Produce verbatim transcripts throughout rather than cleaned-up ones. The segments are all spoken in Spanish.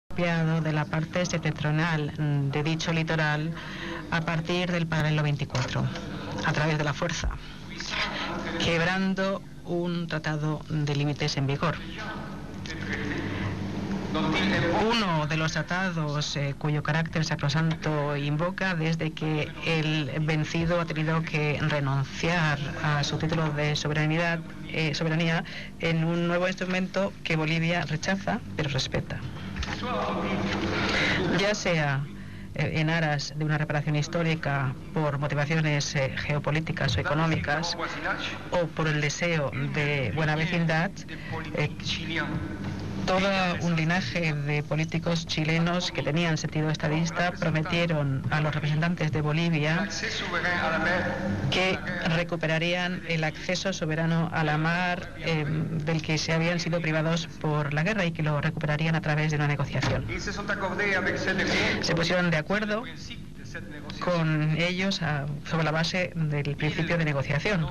de la parte septentrional de dicho litoral a partir del paralelo veinticuatro, a través de la fuerza, quebrando un tratado de límites en vigor. Uno de los tratados eh, cuyo carácter sacrosanto invoca desde que el vencido ha tenido que renunciar a su título de soberanidad, eh, soberanía en un nuevo instrumento que Bolivia rechaza pero respeta. Ya sea eh, en aras de una reparación histórica por motivaciones eh, geopolíticas o económicas o por el deseo de buena vecindad, eh, todo un linaje de políticos chilenos que tenían sentido estadista prometieron a los representantes de Bolivia que recuperarían el acceso soberano a la mar eh, del que se habían sido privados por la guerra y que lo recuperarían a través de una negociación. Se pusieron de acuerdo con ellos a, sobre la base del principio de negociación.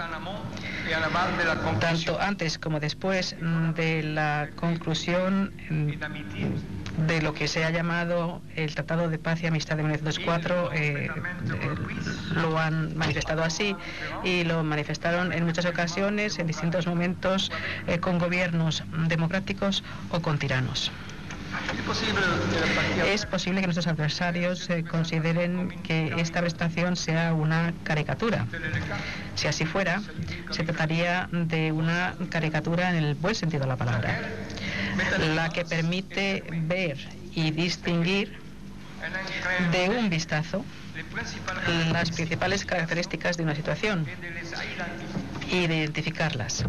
Tanto antes como después de la conclusión de lo que se ha llamado el Tratado de Paz y Amistad de mil novecientos cuatro, eh, eh, lo han manifestado así y lo manifestaron en muchas ocasiones, en distintos momentos, eh, con gobiernos democráticos o con tiranos. Es posible que nuestros adversarios eh, consideren que esta prestación sea una caricatura. Si así fuera, se trataría de una caricatura en el buen sentido de la palabra, la que permite ver y distinguir de un vistazo las principales características de una situación y de identificarlas.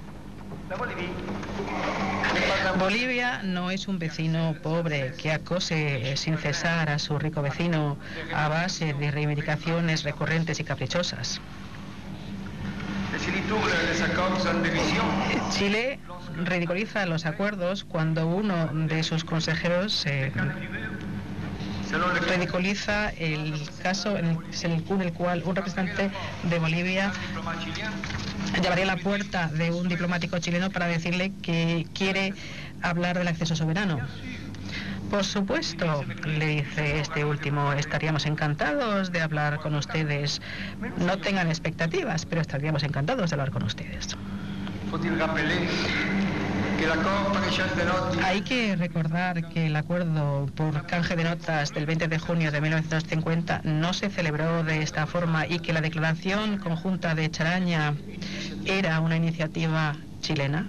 Bolivia no es un vecino pobre que acose eh, sin cesar a su rico vecino a base de reivindicaciones recurrentes y caprichosas. Chile ridiculiza los acuerdos cuando uno de sus consejeros eh, ridiculiza el caso en el cual un representante de Bolivia llamaría a la puerta de un diplomático chileno para decirle que quiere hablar del acceso soberano. Por supuesto, le dice este último, estaríamos encantados de hablar con ustedes. No tengan expectativas, pero estaríamos encantados de hablar con ustedes. Hay que recordar que el acuerdo por canje de notas del veinte de junio de mil novecientos cincuenta no se celebró de esta forma y que la declaración conjunta de Charaña era una iniciativa chilena.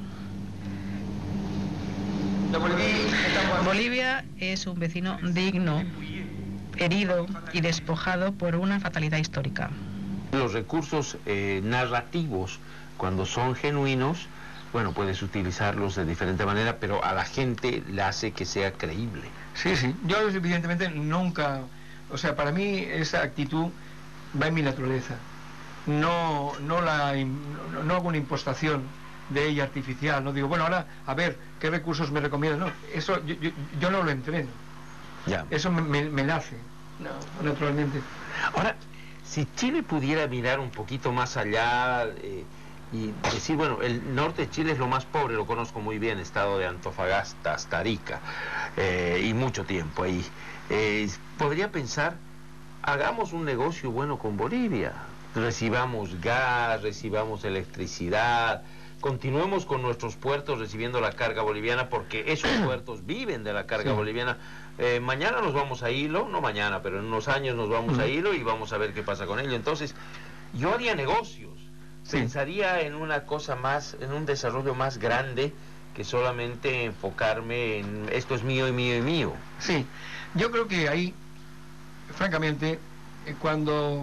Bolivia es un vecino digno, herido y despojado por una fatalidad histórica. Los recursos eh, narrativos, cuando son genuinos, bueno, puedes utilizarlos de diferente manera, pero a la gente le hace que sea creíble. Sí, sí. Yo evidentemente nunca, o sea, para mí esa actitud va en mi naturaleza. No, no la, no, no hago una impostación de ella artificial. No digo, bueno, ahora a ver qué recursos me recomiendan. No, eso yo, yo, yo no lo entreno. Ya. Eso me, me, me nace, no, naturalmente. Ahora, si Chile pudiera mirar un poquito más allá eh, y decir, bueno, el norte de Chile es lo más pobre, lo conozco muy bien, estado de Antofagasta hasta Arica, eh, y mucho tiempo ahí. Eh, podría pensar, hagamos un negocio bueno con Bolivia, recibamos gas, recibamos electricidad, continuemos con nuestros puertos recibiendo la carga boliviana, porque esos puertos viven de la carga sí. boliviana. Eh, mañana nos vamos a Hilo, no mañana, pero en unos años nos vamos uh-huh. a Hilo y vamos a ver qué pasa con ello. Entonces, yo haría negocios, sí. pensaría en una cosa más, en un desarrollo más grande que solamente enfocarme en esto es mío y mío y mío. Sí, yo creo que ahí, francamente, eh, cuando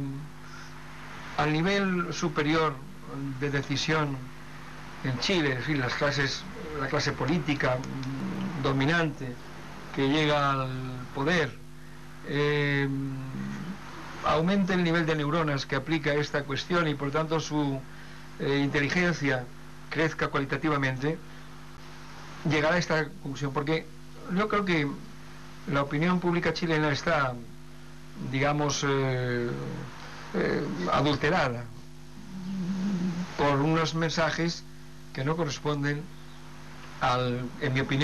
al nivel superior de decisión en Chile, es decir, las clases, la clase política dominante que llega al poder, eh, aumente el nivel de neuronas que aplica esta cuestión y por tanto su eh, inteligencia crezca cualitativamente, llegará a esta conclusión, porque yo creo que la opinión pública chilena está, digamos, eh, eh, adulterada por unos mensajes que no corresponden al, en mi opinión,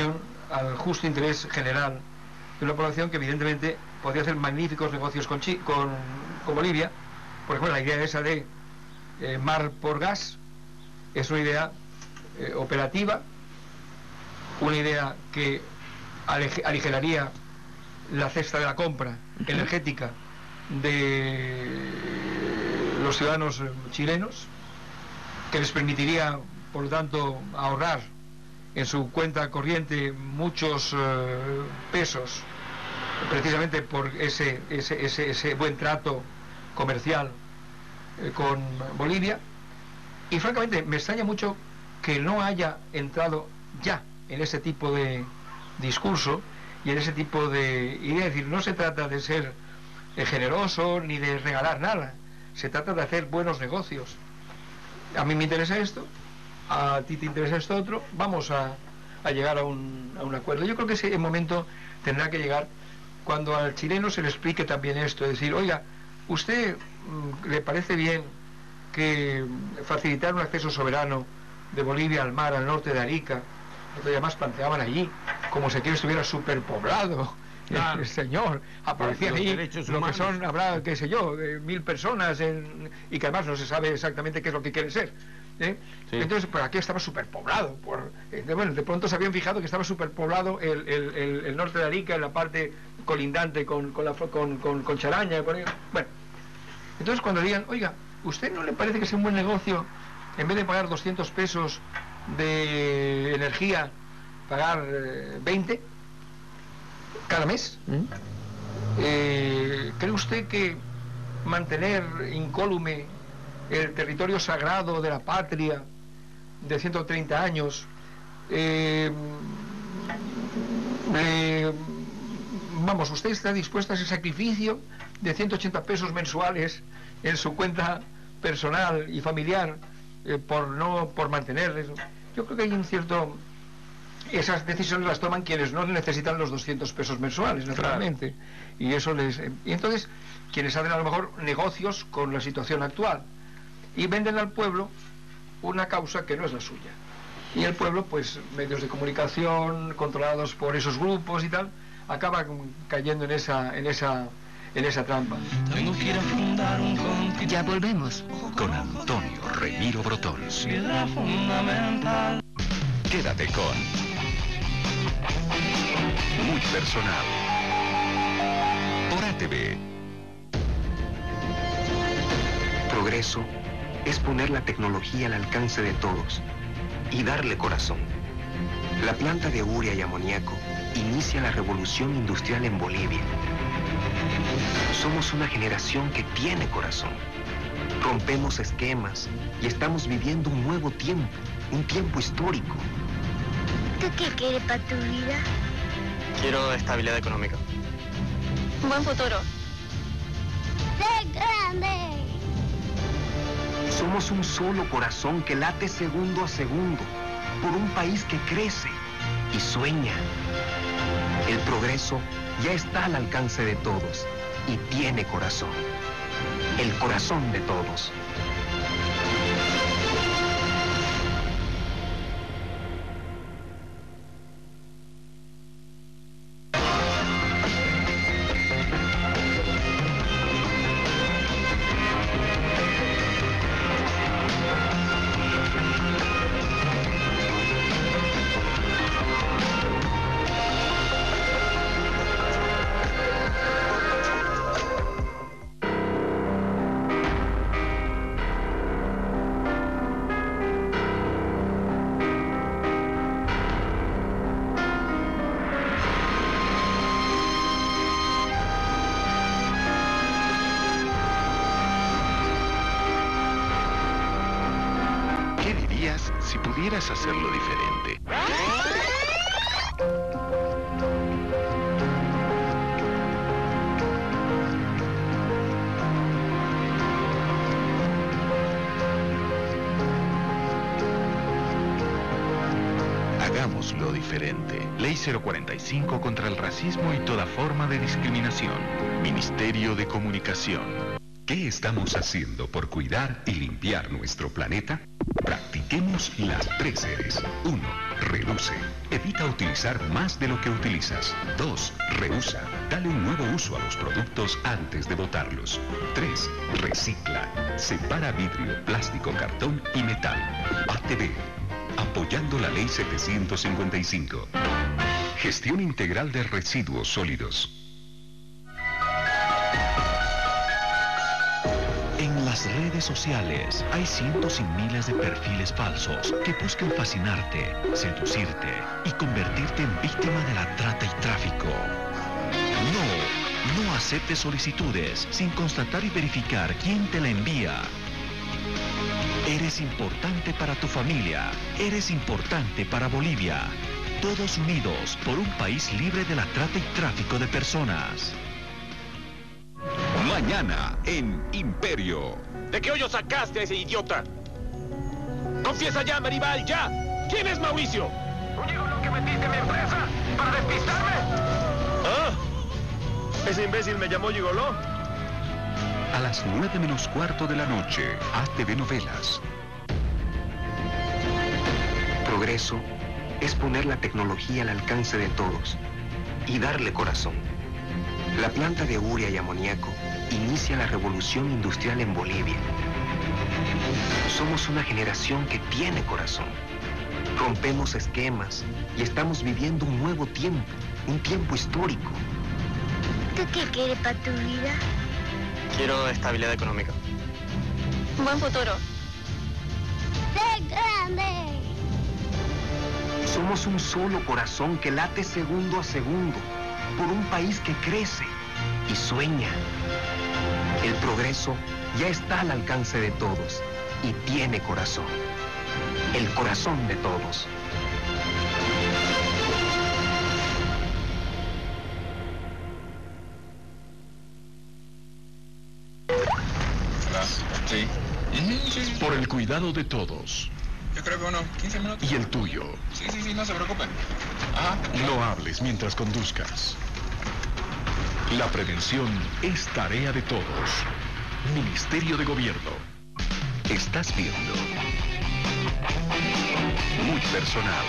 al justo interés general de una población que evidentemente podría hacer magníficos negocios con, Chi, con, con Bolivia. Por ejemplo, la idea esa de eh, mar por gas es una idea eh, operativa, una idea que aligeraría la cesta de la compra energética de los ciudadanos chilenos, que les permitiría, por lo tanto, ahorrar en su cuenta corriente muchos eh, pesos, precisamente por ese, ese, ese, ese buen trato comercial eh, con Bolivia. Y francamente me extraña mucho que no haya entrado ya en ese tipo de discurso y en ese tipo de idea. Es decir, no se trata de ser eh, generoso ni de regalar nada, se trata de hacer buenos negocios. A mí me interesa esto, a ti te interesa esto otro, vamos a, a llegar a un, a un acuerdo. Yo creo que ese momento tendrá que llegar cuando al chileno se le explique también esto, es decir, oiga, ¿usted mmm, le parece bien que facilitar un acceso soberano de Bolivia al mar, al norte de Arica? Además planteaban allí como si aquí estuviera superpoblado. Claro. El señor aparecía ahí lo que son, habrá, qué sé yo, eh, mil personas en, y que además no se sabe exactamente qué es lo que quiere ser, ¿eh? Sí. Entonces, por aquí estaba superpoblado por, eh, de, bueno, de pronto se habían fijado que estaba superpoblado el, el, el, el norte de Arica, en la parte colindante con, con, la, con, con, con Charaña, con, bueno, entonces cuando digan, oiga, ¿usted no le parece que es un buen negocio, en vez de pagar doscientos pesos de energía, pagar eh, veinte cada mes? ¿Mm? Eh, ¿Cree usted que mantener incólume el territorio sagrado de la patria de ciento treinta años eh, eh, vamos, usted está dispuesto a ese sacrificio de ciento ochenta pesos mensuales en su cuenta personal y familiar eh, por no por mantener eso? Yo creo que hay un cierto... Esas decisiones las toman quienes no necesitan los doscientos pesos mensuales, naturalmente. Claro. Y eso les... Y entonces, quienes hacen a lo mejor negocios con la situación actual y venden al pueblo una causa que no es la suya. Y el pueblo, pues, medios de comunicación controlados por esos grupos y tal, acaba cayendo en esa, en esa, en esa trampa. Tengo que ir a fundar un continente. Ya volvemos. Con Antonio Remiro Brotón. Piedra fundamental. Quédate con Muy Personal por A T V. Progreso es poner la tecnología al alcance de todos y darle corazón. La planta de urea y amoníaco inicia la revolución industrial en Bolivia. Somos una generación que tiene corazón. Rompemos esquemas y estamos viviendo un nuevo tiempo, un tiempo histórico. ¿Tú qué quieres para tu vida? Quiero estabilidad económica. Un buen futuro. ¡Sé grande! Somos un solo corazón que late segundo a segundo por un país que crece y sueña. El progreso ya está al alcance de todos y tiene corazón. El corazón de todos. Si pudieras hacerlo diferente. Hagámoslo diferente. Ley cero cuarenta y cinco contra el racismo y toda forma de discriminación. Ministerio de Comunicación. ¿Qué estamos haciendo por cuidar y limpiar nuestro planeta? Practiquemos las tres E's. uno. Reduce. Evita utilizar más de lo que utilizas. dos. Reusa. Dale un nuevo uso a los productos antes de botarlos. tres. Recicla. Separa vidrio, plástico, cartón y metal. A T V. Apoyando la Ley setecientos cincuenta y cinco. Gestión integral de residuos sólidos. En las redes sociales hay cientos y miles de perfiles falsos que buscan fascinarte, seducirte y convertirte en víctima de la trata y tráfico. No, no aceptes solicitudes sin constatar y verificar quién te la envía. Eres importante para tu familia, eres importante para Bolivia. Todos unidos por un país libre de la trata y tráfico de personas. Mañana en Imperio. ¿De qué hoyo sacaste a ese idiota? ¡Confiesa ya, Maribal, ya! ¿Quién es Mauricio? Un gigoló que metiste en mi empresa para despistarme. ¿Ah? ¿Ese imbécil me llamó gigoló? A las nueve menos cuarto de la noche, A T V Novelas. Progreso es poner la tecnología al alcance de todos y darle corazón. La planta de urea y amoníaco inicia la revolución industrial en Bolivia. Somos una generación que tiene corazón. Rompemos esquemas y estamos viviendo un nuevo tiempo, un tiempo histórico. ¿Tú qué quieres para tu vida? Quiero estabilidad económica. Un buen futuro. ¡Sé grande! Somos un solo corazón que late segundo a segundo por un país que crece y sueña. El progreso ya está al alcance de todos y tiene corazón. El corazón de todos. Sí. Sí, sí. Por el cuidado de todos. Yo creo que unos quince minutos. Y el tuyo. Sí, sí, sí, no se preocupen. Ajá. No hables mientras conduzcas. La prevención es tarea de todos. Ministerio de Gobierno. Estás viendo Muy Personal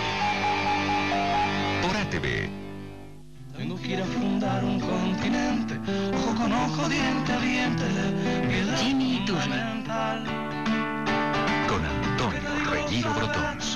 por A T V. Tengo que ir a fundar un continente, ojo con ojo, diente a diente, piedra fundamental. Con Antonio Regino Brotons.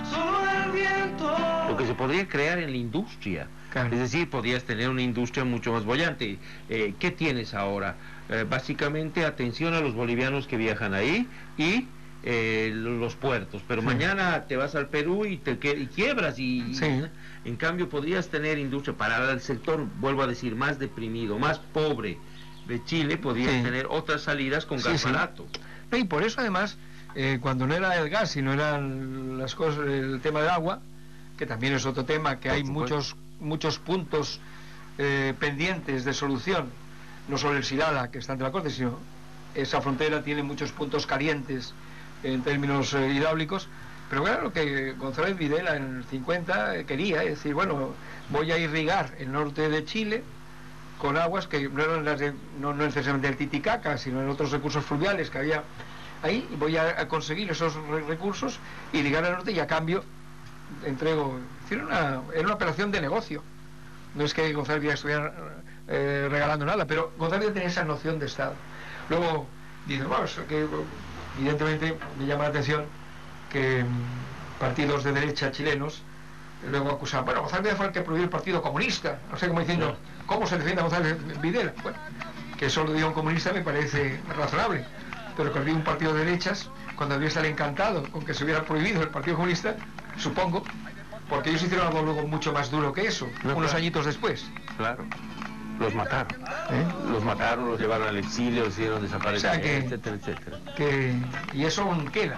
Lo que se podría crear en la industria. Claro. Es decir, podrías tener una industria mucho más bollante. Eh, ¿Qué tienes ahora? Eh, básicamente atención a los bolivianos que viajan ahí y eh, los puertos. Pero sí. Mañana te vas al Perú y te y quiebras y, sí. y en cambio podrías tener industria para el sector, vuelvo a decir, más deprimido, más pobre de Chile, podrías sí. tener otras salidas con gas sí, barato. Sí. Y por eso además, eh, cuando no era el gas, sino eran las cosas, el tema del agua, que también es otro tema, que por hay supuesto. muchos muchos puntos eh, pendientes de solución, no solo el Silala, que está ante la Corte, sino esa frontera tiene muchos puntos calientes en términos eh, hidráulicos, pero claro, lo que González Videla en el cincuenta eh, quería, es decir, bueno, voy a irrigar el norte de Chile con aguas que no eran las de, no, no necesariamente del Titicaca, sino en otros recursos fluviales que había ahí, y voy a, a conseguir esos re recursos, irrigar al norte y a cambio entrego. Era una, era una operación de negocio. No es que González Videla estuviera eh, regalando nada, pero González tenía esa noción de Estado. Luego dice, bueno, eso que evidentemente me llama la atención que mmm, partidos de derecha chilenos luego acusaban, bueno, González Videla fue el que prohibió el Partido Comunista, no sé, como diciendo, ¿cómo se defiende a González Videla? Bueno, que eso lo diga un comunista me parece razonable, pero que había un partido de derechas, cuando debió estar encantado con que se hubiera prohibido el Partido Comunista, supongo, porque ellos hicieron algo luego mucho más duro que eso, no, unos claro. añitos después. Claro, los mataron. ¿Eh? Los mataron, los llevaron al exilio, los hicieron desaparecer, o sea que, etcétera, etcétera. Que, y eso aún queda.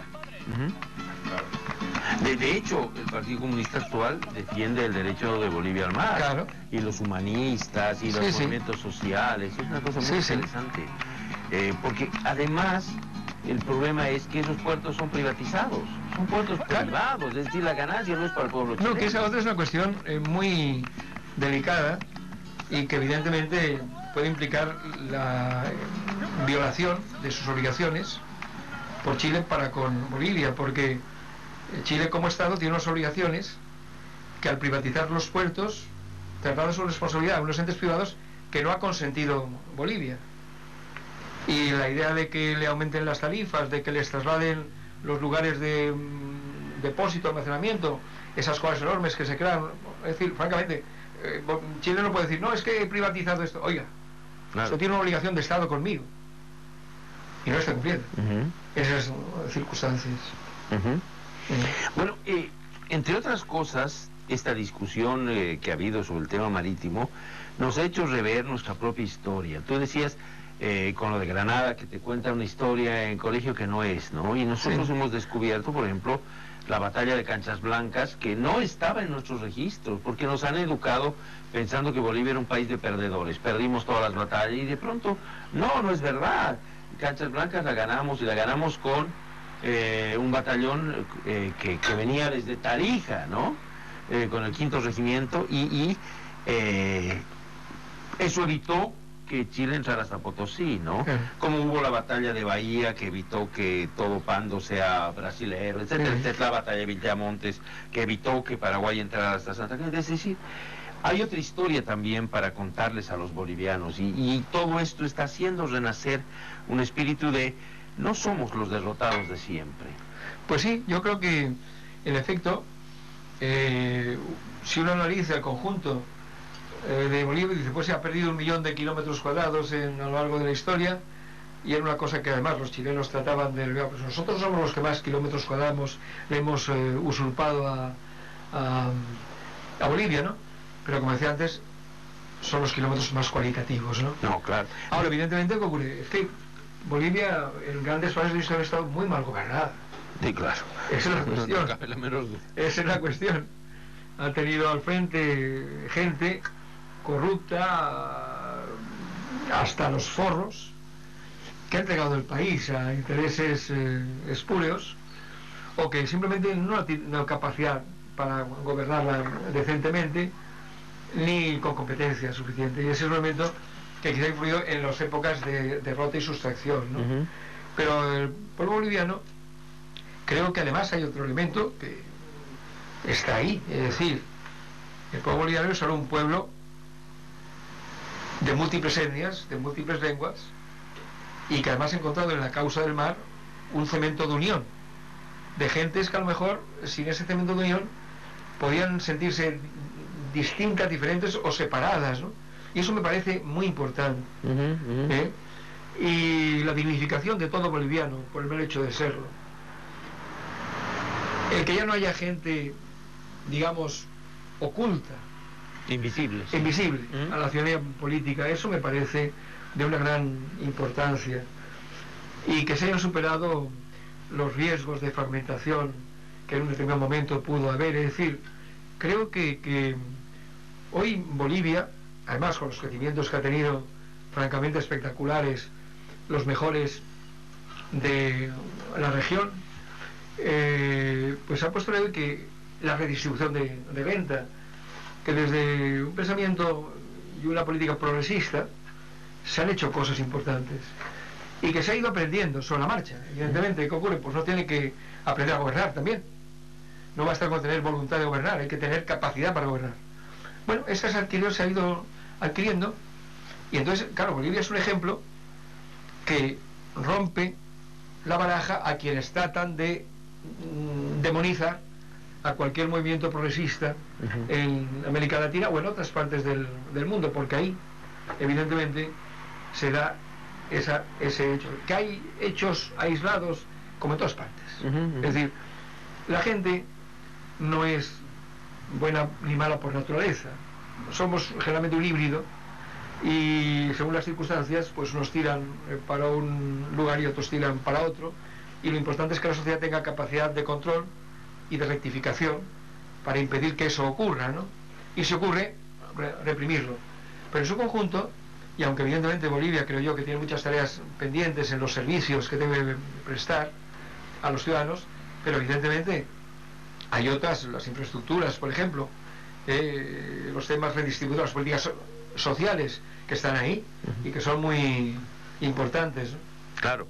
Uh-huh. de, de hecho, el Partido Comunista actual defiende el derecho de Bolivia al mar. Claro. Y los humanistas y los sí, movimientos sí. sociales. Es una cosa muy sí, interesante. Sí. Eh, porque además, el problema es que esos puertos son privatizados. Son puertos claro. privados, es decir, la ganancia no es para el pueblo chileno. No, que esa otra es una cuestión eh, muy delicada y que evidentemente puede implicar la eh, violación de sus obligaciones por Chile para con Bolivia, porque Chile como Estado tiene unas obligaciones que al privatizar los puertos traslada su responsabilidad a unos entes privados que no ha consentido Bolivia. Y la idea de que le aumenten las tarifas, de que les trasladen los lugares de mm, depósito, almacenamiento, esas cosas enormes que se crean, es decir, francamente, eh, Chile no puede decir, no, es que he privatizado esto. Oiga, claro, esto tiene una obligación de Estado conmigo y no está cumpliendo. Uh-huh. Esas uh, circunstancias. Uh-huh. Uh-huh. Bueno, eh, entre otras cosas, esta discusión eh, que ha habido sobre el tema marítimo nos ha hecho rever nuestra propia historia. Tú decías, eh, con lo de Granada, que te cuenta una historia en colegio que no es, ¿no? Y nosotros sí hemos descubierto, por ejemplo, la batalla de Canchas Blancas, que no estaba en nuestros registros, porque nos han educado pensando que Bolivia era un país de perdedores. Perdimos todas las batallas y de pronto, no, no es verdad. Canchas Blancas la ganamos y la ganamos con eh, un batallón eh, que, que venía desde Tarija, ¿no? Eh, con el quinto regimiento y, y eh, eso evitó que Chile entrara hasta Potosí, ¿no? Sí. Como hubo la batalla de Bahía que evitó que todo Pando sea brasilero, etcétera, sí, etcétera, la batalla de Villamontes que evitó que Paraguay entrara hasta Santa Cruz. Es decir, hay otra historia también para contarles a los bolivianos y, y todo esto está haciendo renacer un espíritu de no somos los derrotados de siempre. Pues sí, yo creo que en efecto, eh, si uno analiza el conjunto eh, de Bolivia, dice, pues se ha perdido un millón de kilómetros cuadrados en, a lo largo de la historia, y era una cosa que además los chilenos trataban de, pues nosotros somos los que más kilómetros cuadrados le hemos eh, usurpado a, a, a Bolivia, ¿no? Pero como decía antes, son los kilómetros más cualitativos, ¿no? No, claro. Ahora, evidentemente, ¿qué ocurre? Es que Bolivia, en grandes fases de historia, ha estado muy mal gobernada. Sí, claro. Esa es la cuestión. No, no, no, no. Esa es la cuestión. Ha tenido al frente gente corrupta hasta los forros, que ha entregado el país a intereses eh, espúreos, o que simplemente no tiene capacidad para gobernarla decentemente, ni con competencia suficiente. Y ese es un elemento que quizá ha influido en las épocas de derrota y sustracción, ¿no? Uh-huh. Pero el pueblo boliviano, creo que además hay otro elemento que está ahí, es decir, el pueblo boliviano es solo un pueblo de múltiples etnias, de múltiples lenguas, y que además ha encontrado en la causa del mar un cemento de unión, de gentes que a lo mejor sin ese cemento de unión podían sentirse distintas, diferentes o separadas, ¿no? Y eso me parece muy importante. Uh-huh, uh-huh. ¿Eh? Y la dignificación de todo boliviano por el mero hecho de serlo. El que ya no haya gente, digamos, oculta, invisible, sí. invisible uh-huh. a la ciudadanía política, eso me parece de una gran importancia. Y que se hayan superado los riesgos de fragmentación que en un determinado momento pudo haber. Es decir, creo que, que hoy Bolivia, además con los crecimientos que ha tenido francamente espectaculares, los mejores de la región, eh, pues ha puesto que la redistribución de, de renta, que desde un pensamiento y una política progresista se han hecho cosas importantes y que se ha ido aprendiendo sobre la marcha. Evidentemente, ¿qué ocurre? Pues no tiene que aprender a gobernar también. No basta con tener voluntad de gobernar, hay que tener capacidad para gobernar. Bueno, esas adquirió, se ha ido adquiriendo, y entonces, claro, Bolivia es un ejemplo que rompe la baraja a quienes tratan de mm, demonizar a cualquier movimiento progresista uh-huh. en América Latina o en otras partes del, del mundo, porque ahí, evidentemente, se da esa, ese hecho. Que hay hechos aislados como en todas partes. Uh-huh, uh-huh. Es decir, la gente no es buena ni mala por naturaleza. Somos generalmente un híbrido y según las circunstancias pues nos tiran para un lugar y otros tiran para otro, y lo importante es que la sociedad tenga capacidad de control y de rectificación para impedir que eso ocurra, ¿no? Y si ocurre, re reprimirlo. Pero en su conjunto, y aunque evidentemente Bolivia creo yo que tiene muchas tareas pendientes en los servicios que debe prestar a los ciudadanos, pero evidentemente hay otras, las infraestructuras, por ejemplo, eh, los temas redistributivos, las políticas so sociales que están ahí uh-huh. y que son muy importantes, ¿no? Claro.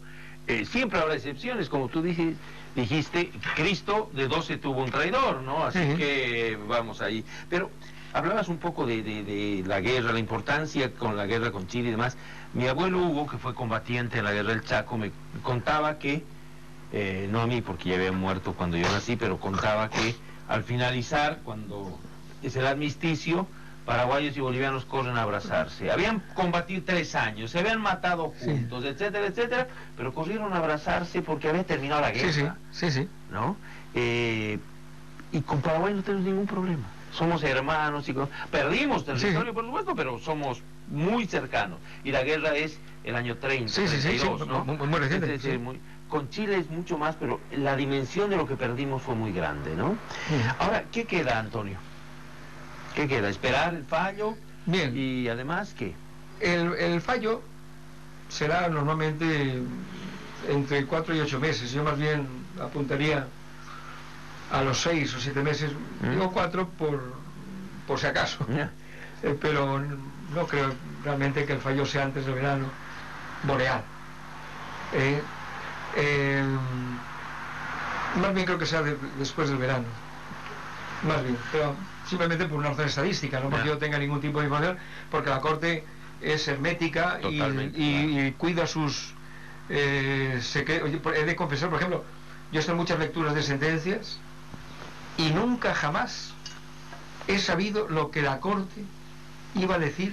Eh, siempre habrá excepciones, como tú dijiste, dijiste, Cristo de doce tuvo un traidor, ¿no? Así uh-huh. que vamos ahí. Pero hablabas un poco de, de, de la guerra, la importancia con la guerra con Chile y demás. Mi abuelo Hugo, que fue combatiente en la guerra del Chaco, me contaba que, eh, no a mí porque ya había muerto cuando yo nací, pero contaba que al finalizar, cuando es el armisticio, paraguayos y bolivianos corren a abrazarse. Habían combatido tres años, se habían matado juntos, sí. etcétera, etcétera, pero corrieron a abrazarse porque había terminado la guerra. Sí, sí, sí, sí. ¿No? Eh, y con Paraguay no tenemos ningún problema. Somos hermanos y con... perdimos territorio, sí. por supuesto, pero somos muy cercanos. Y la guerra es el año treinta, sí, sí, treinta y dos, sí, sí, ¿no? Muy, muy reciente. Es decir, sí. muy... Con Chile es mucho más, pero la dimensión de lo que perdimos fue muy grande, ¿no? Sí. Ahora, ¿qué queda, Antonio? ¿Qué queda? ¿Esperar el fallo? Bien. ¿Y además qué? El, el fallo será normalmente entre cuatro y ocho meses. Yo más bien apuntaría a los seis o siete meses. ¿Mm? Digo cuatro por, por si acaso. Yeah. Eh, pero no creo realmente que el fallo sea antes del verano boreal. Eh, eh, más bien creo que sea de, después del verano. Más bien, pero simplemente por una orden estadística, no porque yeah. yo tenga ningún tipo de información, porque la Corte es hermética y, y, y cuida sus eh, secretos. He de confesar, por ejemplo, yo he estado en muchas lecturas de sentencias y nunca jamás he sabido lo que la Corte iba a decir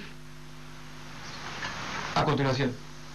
a continuación.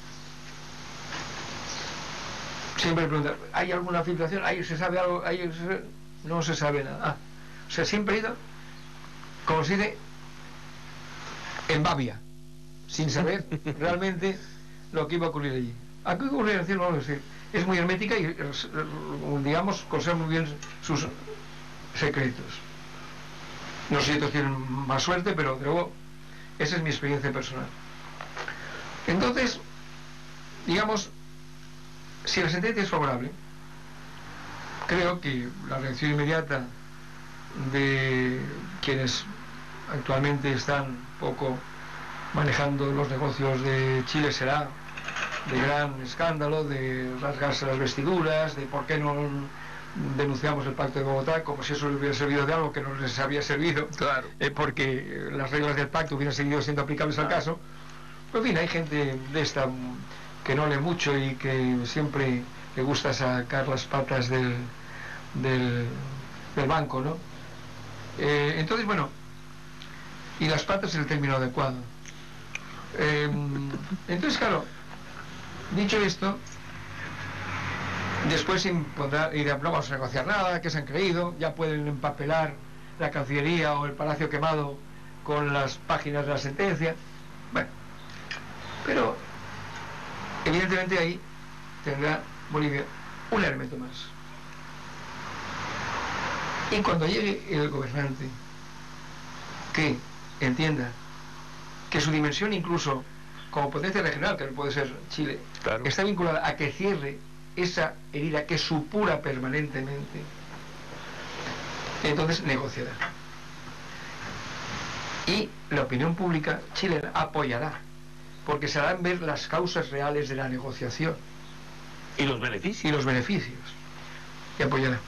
Siempre me preguntan, ¿hay alguna filtración? ¿Hay, ¿Se sabe algo? ¿Hay, se, no se sabe nada. Ah, o sea, siempre he ido, como se dice, en babia, sin saber realmente lo que iba a ocurrir allí. ¿A qué ocurre en el cielo? No lo sé. Es muy hermética y, digamos, conserva muy bien sus secretos. No sé si otros tienen más suerte, pero de luego esa es mi experiencia personal. Entonces, digamos, si la sentencia es favorable, creo que la reacción inmediata de quienes actualmente están poco manejando los negocios de Chile será de gran escándalo, de rasgarse las vestiduras, de por qué no denunciamos el Pacto de Bogotá, como si eso les hubiera servido de algo que no les había servido, claro. eh, porque las reglas del pacto hubieran seguido siendo aplicables claro. al caso. Pero en fin, hay gente de esta que no lee mucho y que siempre le gusta sacar las patas del, del, del banco, ¿no? Eh, entonces, bueno, y las patas es el término adecuado. Eh, entonces, claro, dicho esto, después impondrá, y no vamos a negociar nada, que se han creído, ya pueden empapelar la Cancillería o el Palacio Quemado con las páginas de la sentencia. Bueno, pero evidentemente ahí tendrá Bolivia un elemento más. Y cuando llegue el gobernante que entienda que su dimensión, incluso como potencia regional, que no puede ser Chile, claro. está vinculada a que cierre esa herida que supura permanentemente, entonces negociará. Y la opinión pública chilena apoyará, porque se harán ver las causas reales de la negociación. Y los beneficios. Y los beneficios. Y apoyará.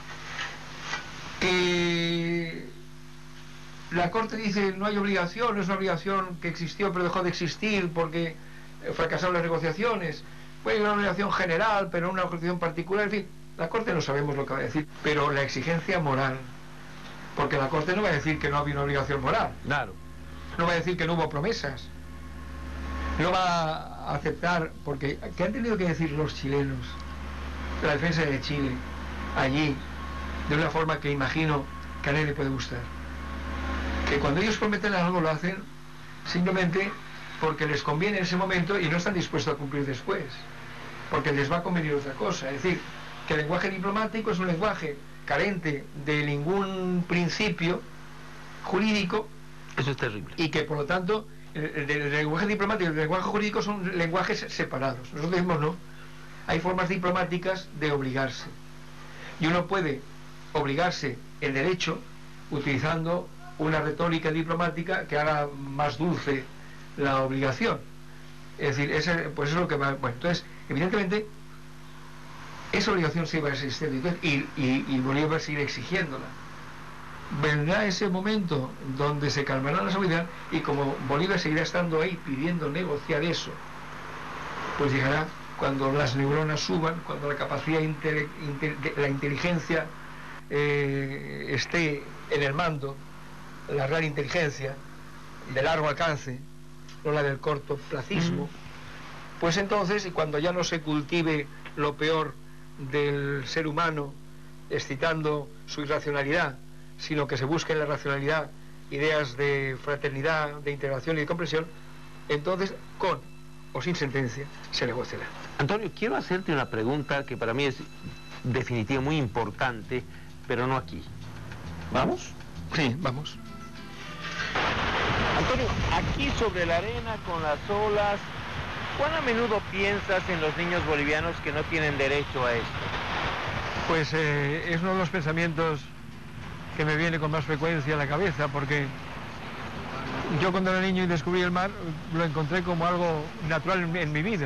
Que la Corte dice no hay obligación, es una obligación que existió pero dejó de existir porque fracasaron las negociaciones. Puede haber una obligación general, pero una obligación particular, en fin, la Corte no sabemos lo que va a decir, pero la exigencia moral, porque la Corte no va a decir que no había una obligación moral. Claro. No va a decir que no hubo promesas. No va a aceptar, porque ¿qué han tenido que decir los chilenos? La defensa de Chile, allí, de una forma que imagino que a nadie le puede gustar. Que cuando ellos prometen algo lo hacen simplemente porque les conviene en ese momento y no están dispuestos a cumplir después, porque les va a convenir otra cosa. Es decir, que el lenguaje diplomático es un lenguaje carente de ningún principio jurídico. Eso es terrible. Y que por lo tanto el, el, el lenguaje diplomático y el lenguaje jurídico son lenguajes separados. Nosotros decimos no. Hay formas diplomáticas de obligarse. Y uno puede obligarse en derecho utilizando una retórica diplomática que haga más dulce la obligación. Es decir, ese, pues eso es lo que va... Bueno, entonces, evidentemente, esa obligación sigue existiendo y, y, y Bolívar va a seguir exigiéndola. Vendrá ese momento donde se calmará la seguridad y como Bolívar seguirá estando ahí pidiendo negociar eso, pues llegará cuando las neuronas suban, cuando la capacidad, inte, inte, la inteligencia eh, esté en el mando, la real inteligencia de largo alcance, no la del cortoplacismo, mm. pues entonces, y cuando ya no se cultive lo peor del ser humano, excitando su irracionalidad, sino que se busque en la racionalidad ideas de fraternidad, de integración y de comprensión, entonces, con o sin sentencia, se negociará. Antonio, quiero hacerte una pregunta que para mí es definitiva, muy importante, pero no aquí. ¿Vamos? Sí, vamos. Antonio, aquí sobre la arena con las olas, ¿cuán a menudo piensas en los niños bolivianos que no tienen derecho a esto? Pues eh, es uno de los pensamientos que me viene con más frecuencia a la cabeza, porque yo cuando era niño y descubrí el mar, lo encontré como algo natural en, en mi vida.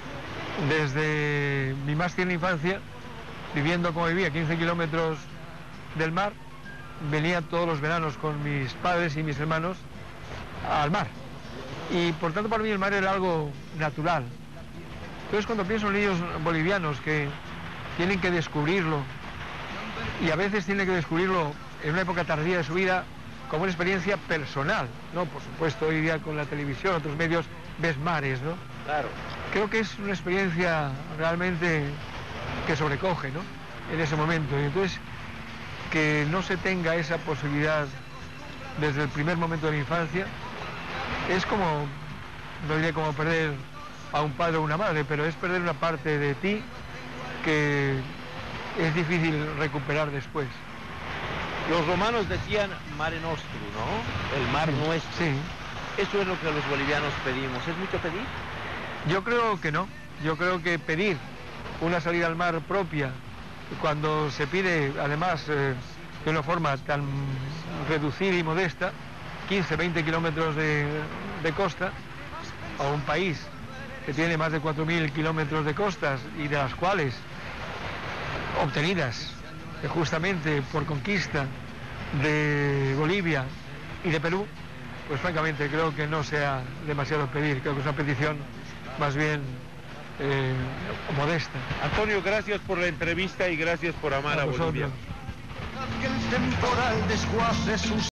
Desde mi más tierna infancia, viviendo como vivía, quince kilómetros del mar, venía todos los veranos con mis padres y mis hermanos al mar. Y por tanto para mí el mar era algo natural. Entonces cuando pienso en niños bolivianos que tienen que descubrirlo, y a veces tienen que descubrirlo en una época tardía de su vida, como una experiencia personal, ¿no? Por supuesto, hoy día con la televisión, otros medios, ves mares, ¿no? Claro. Creo que es una experiencia realmente que sobrecoge, ¿no? En ese momento. Y entonces, que no se tenga esa posibilidad desde el primer momento de la infancia, es como, no diré como perder a un padre o una madre, pero es perder una parte de ti que es difícil recuperar después. Los romanos decían mare nostrum, ¿no? El mar sí, nuestro. Sí. Eso es lo que los bolivianos pedimos. ¿Es mucho pedir? Yo creo que no. Yo creo que pedir una salida al mar propia, cuando se pide, además, eh, de una forma tan reducida y modesta, quince, veinte kilómetros de, de costa, a un país que tiene más de cuatro mil kilómetros de costas y de las cuales obtenidas justamente por conquista de Bolivia y de Perú, pues francamente creo que no sea demasiado pedir, creo que es una petición más bien eh, modesta. Antonio, gracias por la entrevista y gracias por amar a, a Bolivia. Que el temporal desguace sus